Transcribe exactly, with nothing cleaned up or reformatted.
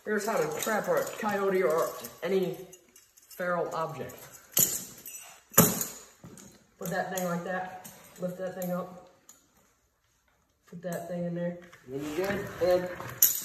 Here's how to trap a coyote or any feral object. Put that thing like that. Lift that thing up. Put that thing in there. Then you're good. And